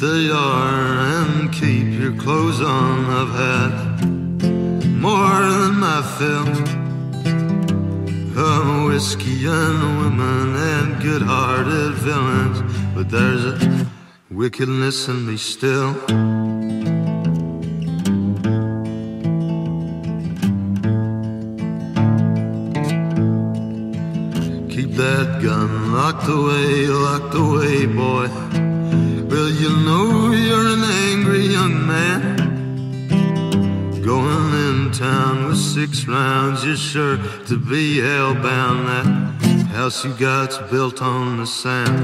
the yard and keep your clothes on. I've had more than my fill of whiskey and women and good-hearted villains, but there's a wickedness in me still. Keep that gun locked away, boy. Well, you know you're an angry young man, going in town with 6 rounds. You're sure to be hellbound. That house you got's built on the sand.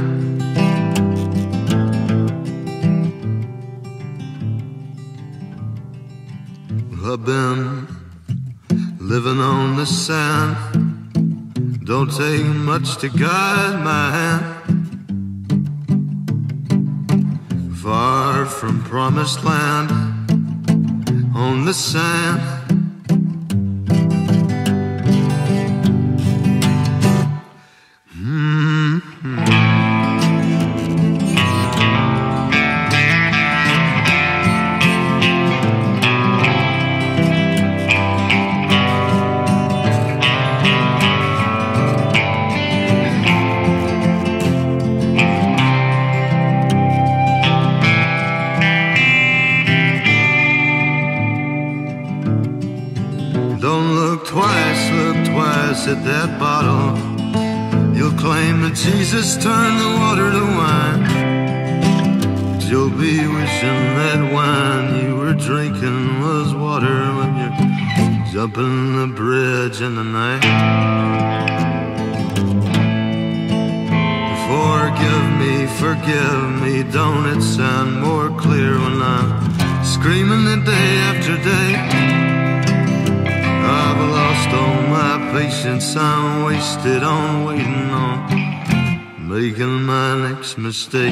Well, I've been living on the sand. Don't take much to guide my hand. Far from promised land, on the sand. Look twice at that bottle. You'll claim that Jesus turned the water to wine, but you'll be wishing that wine you were drinking was water when you're jumping the bridge in the night. Forgive me, don't it sound more clear when I'm screaming it day after day? I've lost all my patience, I'm wasted on waiting on making my next mistake.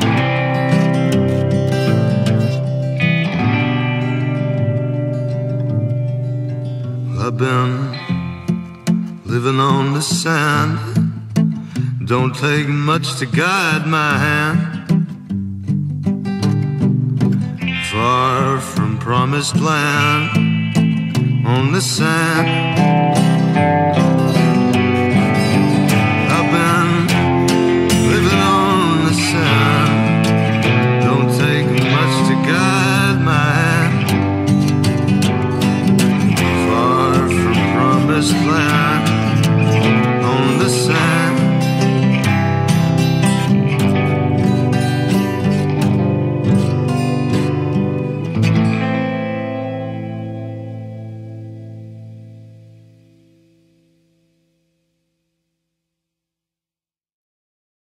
I've been living on the sand. Don't take much to guide my hand. Far from promised land, on the sand. I've been living on the sand. Don't take much to guide my hand. Far from promised land.